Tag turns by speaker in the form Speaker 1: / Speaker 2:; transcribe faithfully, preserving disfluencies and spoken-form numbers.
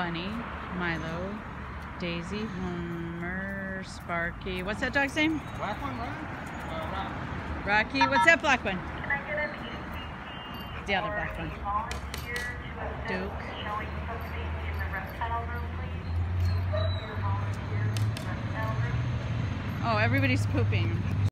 Speaker 1: Bunny, Milo, Daisy, Homer, Sparky. What's that dog's name?
Speaker 2: Black one, right? Uh,
Speaker 1: Rocky. What's that black one?
Speaker 3: Can I get an E C T
Speaker 1: The other
Speaker 3: or
Speaker 1: black
Speaker 3: a
Speaker 1: one.
Speaker 3: volunteer to assist
Speaker 1: Duke.
Speaker 3: showing something in the reptile room, please? Your volunteer in the reptile room.
Speaker 1: Oh, everybody's pooping.